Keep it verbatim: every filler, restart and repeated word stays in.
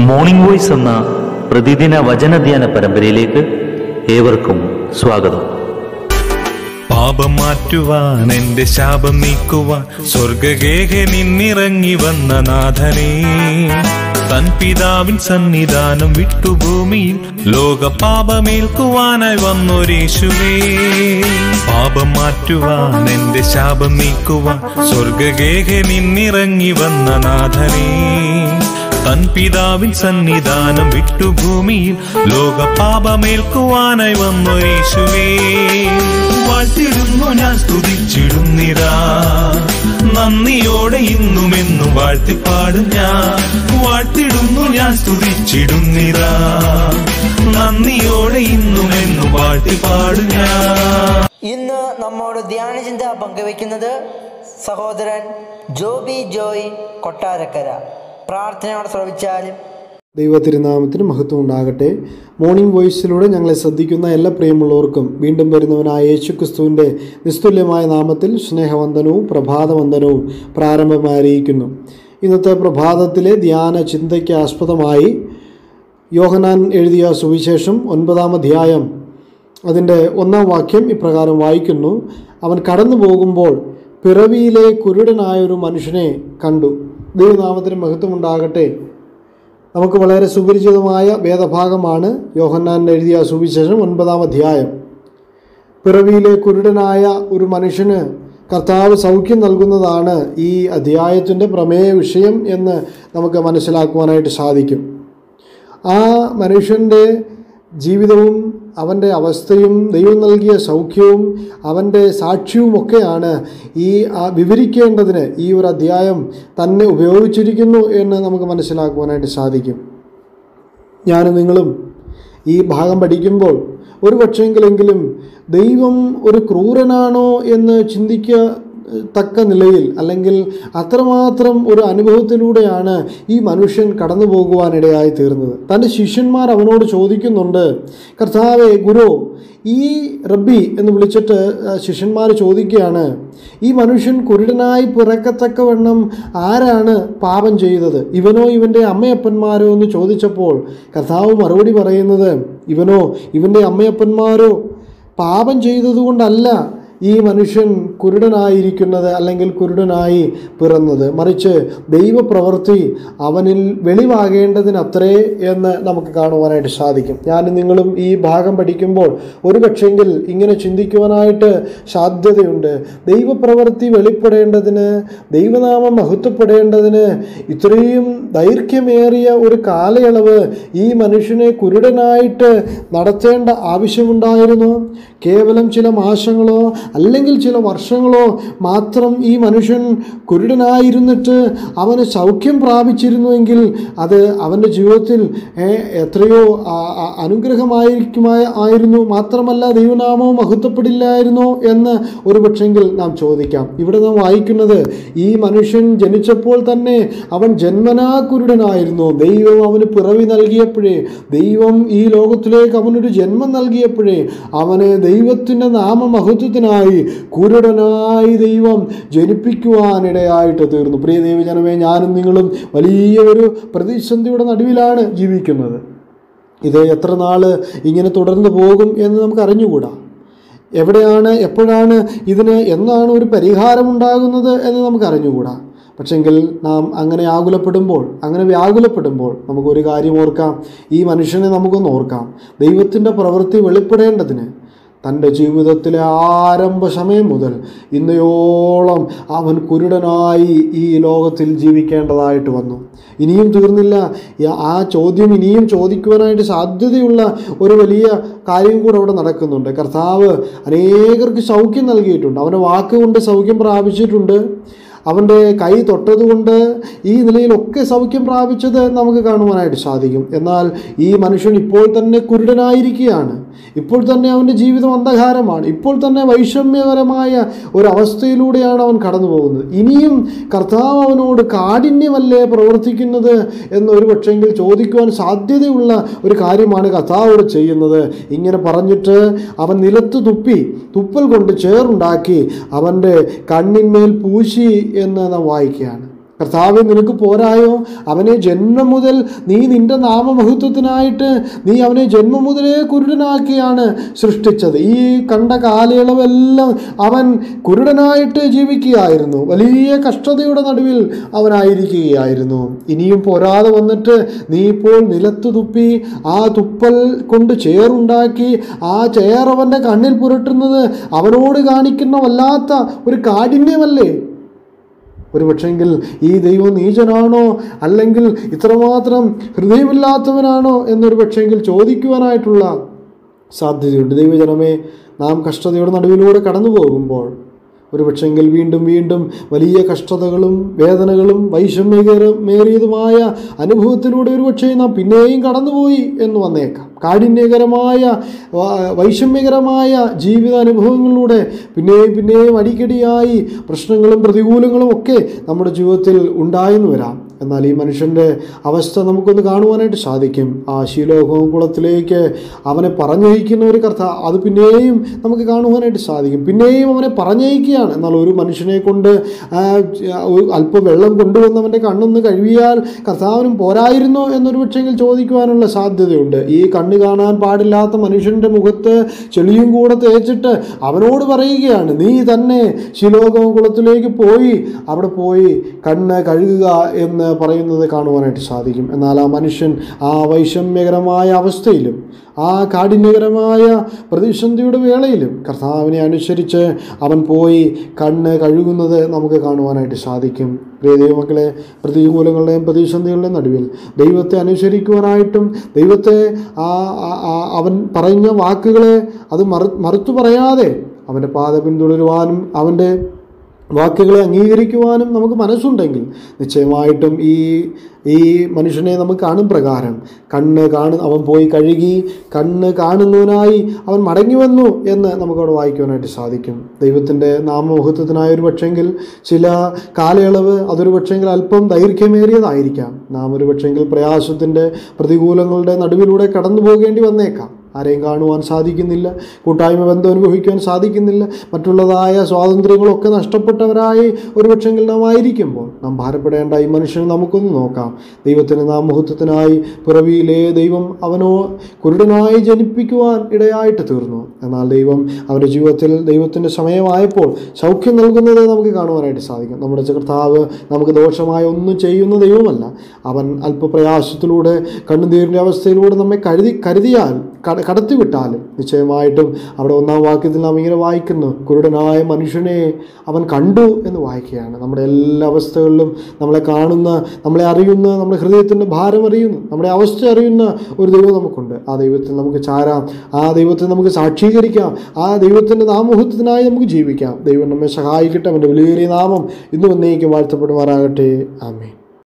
Morning voice എന്ന പ്രതിദിന വചനധ്യാന പരമ്പരയിലേക്ക് ഏവർക്കും സ്വാഗതം. പാപം മാറ്റുവാൻ എന്റെ ശാപം നീക്കുവാൻ സ്വർഗഗേഹെ നിന്നിറങ്ങി വന്ന നാഥനേ, തൻ പിതാവിൻ സന്നിധാനം വിട്ടുഭൂമിയിൽ ലോക പാപമേൽക്കുവാനായി വന്നൊരേശുവേ. പാപം മാറ്റുവാൻ എന്റെ ശാപം നീക്കുവാൻ സ്വർഗഗേഹെ നിന്നിറങ്ങി വന്ന നാഥനേ, തൻ പിതാവിൻ സന്നിധാനം വിട്ടുഭൂമിയിൽ ലോക പാപമേൽക്കുവാനായി വന്നൊരേശുവേ. വാഴ്ത്തിടുന്നു ഞാൻ സ്തുതിച്ചിടുന്നിതാ, നന്ദിയോടെ ഇന്നുമെന്നും വാഴ്ത്തിപ്പാടും ഞാൻ. വാഴ്ത്തിടുന്നു ഞാൻ സ്തുതിച്ചിടുന്നിതാ, നന്ദിയോടെ ഇന്നുമെന്നും വാഴ്ത്തിപ്പാടും ഞാൻ. ഇന്ന് നമ്മോട് ധ്യാനചിന്ത പങ്കുവയ്ക്കുന്നത് സഹോദരൻ ജോബി ജോയ് കൊട്ടാരക്കര. പ്രാർത്ഥനയോടെ ശ്രവിച്ചാലും. ദൈവതിരുനാമത്തിന് മഹത്വം ഉണ്ടാകട്ടെ. മോർണിംഗ് വോയിസിലൂടെ ഞങ്ങളെ ശ്രദ്ധിക്കുന്ന എല്ലാ പ്രിയമുള്ളവർക്കും വീണ്ടും വരുന്നവനായ യേശുക്രിസ്തുവിൻ്റെ നിസ്തുല്യമായ നാമത്തിൽ സ്നേഹവന്ദനവും പ്രഭാതവന്ദനവും പ്രാരംഭമായിരിക്കുന്നു. ഇന്നത്തെ പ്രഭാതത്തിലെ ധ്യാന ചിന്തയ്ക്ക് ആസ്പദമായി യോഹന്നാൻ എഴുതിയ സുവിശേഷം ഒൻപതാം അധ്യായം അതിൻ്റെ ഒന്നാം വാക്യം ഇപ്രകാരം വായിക്കുന്നു: അവൻ കടന്നു പോകുമ്പോൾ പിറവിയിലെ കുരുടനായൊരു മനുഷ്യനെ കണ്ടു. ദൈവനാമത്തിന് മഹത്വമുണ്ടാകട്ടെ. നമുക്ക് വളരെ സുപരിചിതമായ വേദഭാഗമാണ് യോഹന്നാൻ എഴുതിയ സുവിശേഷം ഒൻപതാം അധ്യായം. പിറവിയിലെ കുരുടനായ ഒരു മനുഷ്യന് കർത്താവ് സൗഖ്യം നൽകുന്നതാണ് ഈ അധ്യായത്തിൻ്റെ പ്രമേയ വിഷയം എന്ന് നമുക്ക് മനസ്സിലാക്കുവാനായിട്ട് സാധിക്കും. ആ മനുഷ്യൻ്റെ ജീവിതവും അവൻ്റെ അവസ്ഥയും ദൈവം നൽകിയ സൗഖ്യവും അവൻ്റെ സാക്ഷ്യവുമൊക്കെയാണ് ഈ വിവരിക്കേണ്ടതിന് ഈ ഒരു അധ്യായം തന്നെ ഉപയോഗിച്ചിരിക്കുന്നു എന്ന് നമുക്ക് മനസ്സിലാക്കുവാനായിട്ട് സാധിക്കും. ഞാനും നിങ്ങളും ഈ ഭാഗം പഠിക്കുമ്പോൾ ഒരു പക്ഷെങ്കിലെങ്കിലും ദൈവം ഒരു ക്രൂരനാണോ എന്ന് ചിന്തിക്കുക തക്ക നിലയിൽ, അല്ലെങ്കിൽ അത്രമാത്രം ഒരു അനുഭവത്തിലൂടെയാണ് ഈ മനുഷ്യൻ കടന്നു പോകുവാനിടയായി തീർന്നത്. തൻ്റെ ശിഷ്യന്മാർ അവനോട് ചോദിക്കുന്നുണ്ട്, കർത്താവേ, ഗുരു, ഈ റബ്ബി എന്ന് വിളിച്ചിട്ട് ശിഷ്യന്മാർ ചോദിക്കുകയാണ്, ഈ മനുഷ്യൻ കുരുടനായി പിറക്കത്തക്കവണ്ണം ആരാണ് പാപം ചെയ്തത്, ഇവനോ ഇവൻ്റെ അമ്മയപ്പന്മാരോ എന്ന് ചോദിച്ചപ്പോൾ കർത്താവ് മറുപടി പറയുന്നത്, ഇവനോ ഇവൻ്റെ അമ്മയപ്പന്മാരോ പാപം ചെയ്തതുകൊണ്ടല്ല ഈ മനുഷ്യൻ കുരുടനായിരിക്കുന്നത് അല്ലെങ്കിൽ കുരുടനായി പിറന്നത്, മറിച്ച് ദൈവപ്രവൃത്തി അവനിൽ വെളിവാകേണ്ടതിനത്രേ എന്ന് നമുക്ക് കാണുവാനായിട്ട് സാധിക്കും. ഞാനും നിങ്ങളും ഈ ഭാഗം പഠിക്കുമ്പോൾ ഒരു പക്ഷെങ്കിൽ ഇങ്ങനെ ചിന്തിക്കുവാനായിട്ട് സാധ്യതയുണ്ട്. ദൈവപ്രവൃത്തി വെളിപ്പെടേണ്ടതിന്, ദൈവനാമം മഹത്വപ്പെടേണ്ടതിന് ഇത്രയും ദൈർഘ്യമേറിയ ഒരു കാലയളവ് ഈ മനുഷ്യനെ കുരുടനായിട്ട് നടത്തേണ്ട ആവശ്യമുണ്ടായിരുന്നു? കേവലം ചില മാസങ്ങളോ അല്ലെങ്കിൽ ചില വർഷങ്ങളോ മാത്രം ഈ മനുഷ്യൻ കുരുടനായിരുന്നിട്ട് അവന് സൗഖ്യം പ്രാപിച്ചിരുന്നുവെങ്കിൽ അത് അവൻ്റെ ജീവിതത്തിൽ എത്രയോ അനുഗ്രഹമായിരിക്കുമായ ആയിരുന്നു. മാത്രമല്ല ദൈവനാമവും മഹത്വപ്പെടില്ലായിരുന്നോ എന്ന് ഒരു പക്ഷെങ്കിൽ നാം ചോദിക്കാം. ഇവിടെ നാം വായിക്കുന്നത്, ഈ മനുഷ്യൻ ജനിച്ചപ്പോൾ തന്നെ അവൻ ജന്മനാ കുരുടനായിരുന്നു. ദൈവം അവന് പിറവി നൽകിയപ്പോഴേ, ദൈവം ഈ ലോകത്തിലേക്ക് അവനൊരു ജന്മം നൽകിയപ്പോഴേ അവനെ ദൈവത്തിൻ്റെ നാമമഹത്വത്തിനായി കുരുടനായി ദൈവം ജനിപ്പിക്കുവാനിടയായിട്ട് തീർന്നു. പ്രിയ ദൈവജനമേ, ഞാനും നിങ്ങളും വലിയ ഒരു പ്രതിസന്ധിയുടെ നടുവിലാണ് ജീവിക്കുന്നത്. ഇത് എത്ര നാൾ ഇങ്ങനെ തുടർന്ന് പോകും എന്ന് നമുക്ക് അറിഞ്ഞുകൂടാ. എവിടെയാണ്, എപ്പോഴാണ് ഇതിന്, എന്നാണ് ഒരു പരിഹാരമുണ്ടാകുന്നത് എന്ന് നമുക്ക് അറിഞ്ഞുകൂടാ. പക്ഷെങ്കിൽ നാം അങ്ങനെ ആകുലപ്പെടുമ്പോൾ, അങ്ങനെ വ്യാകുലപ്പെടുമ്പോൾ നമുക്കൊരു കാര്യം ഓർക്കാം. ഈ മനുഷ്യനെ നമുക്കൊന്ന് ഓർക്കാം. ദൈവത്തിൻ്റെ പ്രവൃത്തി വെളിപ്പെടേണ്ടതിന് തൻ്റെ ജീവിതത്തിലെ ആരംഭ സമയം മുതൽ ഇന്നയോളം അവൻ കുരുടനായി ഈ ലോകത്തിൽ ജീവിക്കേണ്ടതായിട്ട് വന്നു. ഇനിയും തീർന്നില്ല. ആ ചോദ്യം ഇനിയും ചോദിക്കുവാനായിട്ട് സാധ്യതയുള്ള ഒരു വലിയ കാര്യം കൂടെ അവിടെ നടക്കുന്നുണ്ട്. കർത്താവ് അനേകർക്ക് സൗഖ്യം നൽകിയിട്ടുണ്ട്. അവൻ്റെ വാക്കുകൊണ്ട് സൗഖ്യം പ്രാപിച്ചിട്ടുണ്ട്. അവൻ്റെ കൈ തൊട്ടതുകൊണ്ട് ഈ നിലയിലൊക്കെ സൗഖ്യം പ്രാപിച്ചത് നമുക്ക് കാണുവാനായിട്ട് സാധിക്കും. എന്നാൽ ഈ മനുഷ്യൻ ഇപ്പോൾ തന്നെ കുരുടനായിരിക്കുകയാണ്. ഇപ്പോൾ തന്നെ അവൻ്റെ ജീവിതം അന്ധകാരമാണ്. ഇപ്പോൾ തന്നെ വൈഷമ്യകരമായ ഒരവസ്ഥയിലൂടെയാണ് അവൻ കടന്നു പോകുന്നത്. ഇനിയും കർത്താവ് അവനോട് കാഠിന്യമല്ലേ പ്രവർത്തിക്കുന്നത് എന്നൊരു പക്ഷെങ്കിൽ ചോദിക്കുവാൻ സാധ്യതയുള്ള ഒരു കാര്യമാണ് കർത്താവോട് ചെയ്യുന്നത്. ഇങ്ങനെ പറഞ്ഞിട്ട് അവൻ നിലത്ത് തുപ്പി, തുപ്പൽ കൊണ്ട് ചേറുണ്ടാക്കി അവൻ്റെ കണ്ണിന്മേൽ പൂശി എന്ന് നാം വായിക്കുകയാണ്. കർത്താവെ, നിനക്ക് പോരായോ? അവനെ ജന്മം മുതൽ നീ നിന്റെ നാമമഹത്വത്തിനായിട്ട് നീ അവനെ ജന്മം മുതലേ കുരുടനാക്കിയാണ് സൃഷ്ടിച്ചത്. ഈ കണ്ട കാലയളവെല്ലാം അവൻ കുരുടനായിട്ട് ജീവിക്കുകയായിരുന്നു. വലിയ കഷ്ടതയുടെ നടുവിൽ അവനായിരിക്കുകയായിരുന്നു. ഇനിയും പോരാതെ വന്നിട്ട് നീ ഇപ്പോൾ നിലത്ത് തുപ്പി ആ തുപ്പൽ കൊണ്ട് ചേറുണ്ടാക്കി ആ ചേറവൻ്റെ കണ്ണിൽ പുരട്ടുന്നത് അവനോട് കാണിക്കുന്ന വല്ലാത്ത ഒരു കാഠിന്യമല്ലേ? ഒരു പക്ഷെങ്കിൽ ഈ ദൈവം നീചനാണോ, അല്ലെങ്കിൽ ഇത്രമാത്രം ഹൃദയമില്ലാത്തവനാണോ എന്നൊരു പക്ഷെങ്കിൽ ചോദിക്കുവാനായിട്ടുള്ള സാധ്യതയുണ്ട്. ദൈവജനമേ, നാം കഷ്ടതയുടെ നടുവിലൂടെ കടന്നു പോകുമ്പോൾ ഒരു പക്ഷെങ്കിൽ വീണ്ടും വീണ്ടും വലിയ കഷ്ടതകളും വേദനകളും വൈഷമ്യകരമേറിയതുമായ അനുഭവത്തിലൂടെ ഒരു പക്ഷേ നാം പിന്നെയും കടന്നുപോയി എന്ന് വന്നേക്കാം. കാഠിന്യകരമായ വൈഷമ്യകരമായ ജീവിത അനുഭവങ്ങളിലൂടെ പിന്നെയും പിന്നെയും അടിക്കടിയായി പ്രശ്നങ്ങളും പ്രതികൂലങ്ങളും ഒക്കെ നമ്മുടെ ജീവിതത്തിൽ ഉണ്ടായെന്ന് വരാം. എന്നാൽ ഈ മനുഷ്യൻ്റെ അവസ്ഥ നമുക്കൊന്ന് കാണുവാനായിട്ട് സാധിക്കും. ആ ശീലോഹവും കുളത്തിലേക്ക് അവനെ പറഞ്ഞയക്കുന്ന ഒരു കർത്ത അത് പിന്നെയും നമുക്ക് കാണുവാനായിട്ട് സാധിക്കും. പിന്നെയും അവനെ പറഞ്ഞയക്കുകയാണ്. എന്നാൽ ഒരു മനുഷ്യനെ കൊണ്ട് അല്പം വെള്ളം കൊണ്ടുവന്നവൻ്റെ കണ്ണൊന്ന് കഴുകിയാൽ കർത്താവിനും പോരായിരുന്നോ എന്നൊരു പക്ഷെങ്കിൽ ചോദിക്കുവാനുള്ള സാധ്യതയുണ്ട്. ഈ കണ്ണ് കാണാൻ പാടില്ലാത്ത മനുഷ്യൻ്റെ മുഖത്ത് ചെളിയും കൂടെ തേച്ചിട്ട് അവനോട് പറയുകയാണ്, നീ തന്നെ ശീലോഹവും കുളത്തിലേക്ക് പോയി അവിടെ പോയി കണ്ണ് കഴുകുക എന്ന് പറയുന്നത് കാണുവാനായിട്ട് സാധിക്കും. എന്നാൽ ആ മനുഷ്യൻ ആ വൈഷമ്യകരമായ അവസ്ഥയിലും ആ കാഠിന്യകരമായ പ്രതിസന്ധിയുടെ വേളയിലും കർത്താവിനെ അനുസരിച്ച് അവൻ പോയി കണ്ണ് കഴുകുന്നത് നമുക്ക് കാണുവാനായിട്ട് സാധിക്കും. പ്രിയ ദൈവമക്കളെ, പ്രതികൂലങ്ങളുടെയും പ്രതിസന്ധികളുടെയും നടുവിൽ ദൈവത്തെ അനുസരിക്കുവാനായിട്ടും ദൈവത്തെ ആ അവൻ പറഞ്ഞ വാക്കുകളെ അത് മറു മറുത്തു പറയാതെ അവൻ്റെ പാത പിന്തുടരുവാനും അവൻ്റെ വാക്കുകളെ അംഗീകരിക്കുവാനും നമുക്ക് മനസ്സുണ്ടെങ്കിൽ നിശ്ചയമായിട്ടും ഈ ഈ മനുഷ്യനെ നമുക്ക് കാണും പ്രകാരം കണ്ണ് കാണു അവൻ പോയി കഴുകി കണ്ണ് കാണുന്നതിനായി അവൻ മടങ്ങി വന്നു എന്ന് നമുക്കവിടെ വായിക്കുവാനായിട്ട് സാധിക്കും. ദൈവത്തിൻ്റെ നാമമഹത്വത്തിനായ ഒരു പക്ഷെങ്കിൽ ചില കാലയളവ് അതൊരു പക്ഷെങ്കിൽ അല്പം ദൈർഘ്യമേറിയതായിരിക്കാം. നാം ഒരു പക്ഷെങ്കിൽ പ്രയാസത്തിൻ്റെ പ്രതികൂലങ്ങളുടെ നടുവിലൂടെ കടന്നു പോകേണ്ടി വന്നേക്കാം. ആരെയും കാണുവാൻ സാധിക്കുന്നില്ല, കൂട്ടായ്മ ബന്ധം അനുഭവിക്കുവാൻ സാധിക്കുന്നില്ല, മറ്റുള്ളതായ സ്വാതന്ത്ര്യങ്ങളൊക്കെ നഷ്ടപ്പെട്ടവരായി ഒരു പക്ഷെങ്കിൽ നാം ആയിരിക്കുമ്പോൾ നാം ഭാരപ്പെടേണ്ട ഈ മനുഷ്യനെ നമുക്കൊന്ന് നോക്കാം. ദൈവത്തിന് നാം മഹത്വത്തിനായി പിറവിയിലെ ദൈവം അവനോ കുരുടനായി ജനിപ്പിക്കുവാൻ ഇടയായിട്ട് തീർന്നു. എന്നാൽ ദൈവം അവൻ്റെ ജീവിതത്തിൽ ദൈവത്തിൻ്റെ സമയമായപ്പോൾ സൗഖ്യം നൽകുന്നത് നമുക്ക് കാണുവാനായിട്ട് സാധിക്കും. നമ്മുടെ കർത്താവ് നമുക്ക് ദോഷമായ ഒന്നും ചെയ്യുന്ന ദൈവമല്ല. അവൻ അല്പപ്രയാസത്തിലൂടെ കണ്ണുനീരിൻ്റെ അവസ്ഥയിലൂടെ നമ്മെ കരുതി കരുതിയാൽ കടത്തിവിട്ടാലും നിശ്ചയമായിട്ടും അവിടെ ഒന്നാം വാക്യത്തിൽ നാം ഇങ്ങനെ വായിക്കുന്നു, കുരുടനായ മനുഷ്യനെ അവൻ കണ്ടു എന്ന് വായിക്കുകയാണ്. നമ്മുടെ എല്ലാ അവസ്ഥകളിലും നമ്മളെ കാണുന്ന, നമ്മളെ അറിയുന്ന, നമ്മുടെ ഹൃദയത്തിൻ്റെ ഭാരം അറിയുന്ന, നമ്മുടെ അവസ്ഥ അറിയുന്ന ഒരു ദൈവം നമുക്കുണ്ട്. ആ ദൈവത്തിൽ നമുക്ക് ചാരാം, ആ ദൈവത്തെ നമുക്ക് സാക്ഷീകരിക്കാം, ആ ദൈവത്തിൻ്റെ നാമമഹത്വത്തിനായി നമുക്ക് ജീവിക്കാം. ദൈവം നമ്മെ സഹായിക്കട്ടെ. അവൻ്റെ വിലയേറിയ നാമം ഇന്നും എന്നേക്കും വാഴ്ത്തപ്പെടുമാറാകട്ടെ. ആമേൻ.